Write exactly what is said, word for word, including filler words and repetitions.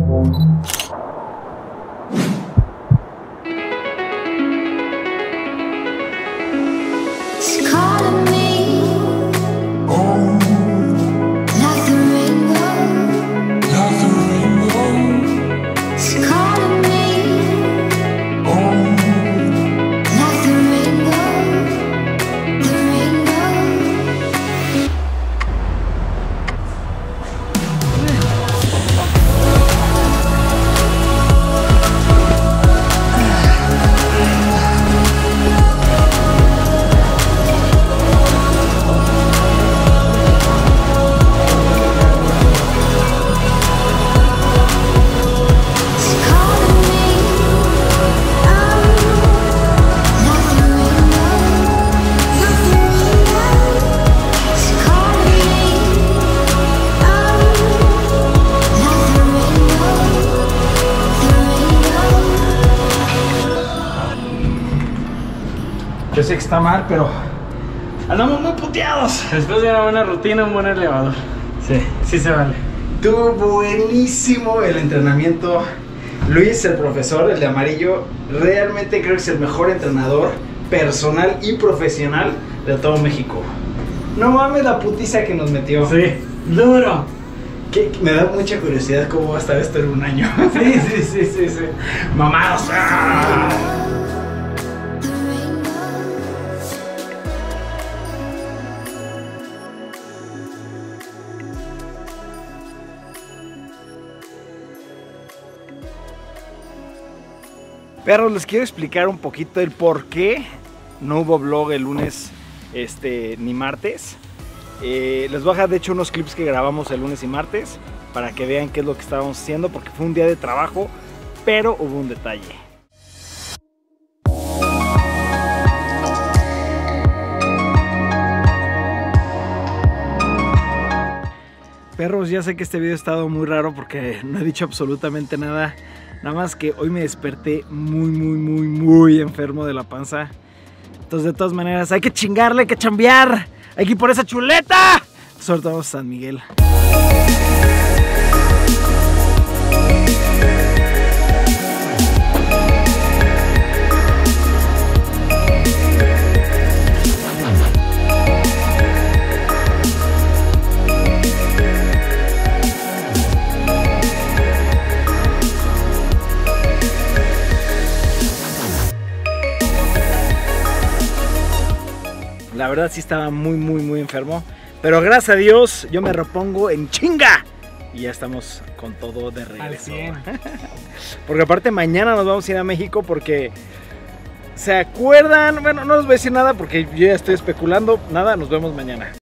Yo sé que está mal, pero andamos muy puteados. Después de una buena rutina, un buen elevador. Sí, Sí se vale. estuvo buenísimo el entrenamiento. Luis, el profesor, el de amarillo, realmente creo que es el mejor entrenador personal y profesional de todo México. No mames la putiza que nos metió. Sí, duro. Que me da mucha curiosidad cómo va a estar esto en un año. Sí, sí, sí, sí, sí. Mamados. ¡Ah! Perros, les quiero explicar un poquito el por qué no hubo vlog el lunes este, ni martes. Eh, les voy a dejar de hecho unos clips que grabamos el lunes y martes para que vean qué es lo que estábamos haciendo, porque fue un día de trabajo, pero hubo un detalle. Perros, ya sé que este video ha estado muy raro porque no he dicho absolutamente nada. Nada más que hoy me desperté muy, muy, muy, muy enfermo de la panza. Entonces, de todas maneras, hay que chingarle, hay que chambear. Hay que ir por esa chuleta. Sobre todo vamos a San Miguel. La verdad sí estaba muy, muy, muy enfermo. Pero gracias a Dios yo me repongo en chinga. Y ya estamos con todo de regreso. Porque aparte mañana nos vamos a ir a México porque... ¿Se acuerdan? Bueno, no les voy a decir nada porque yo ya estoy especulando. Nada, nos vemos mañana.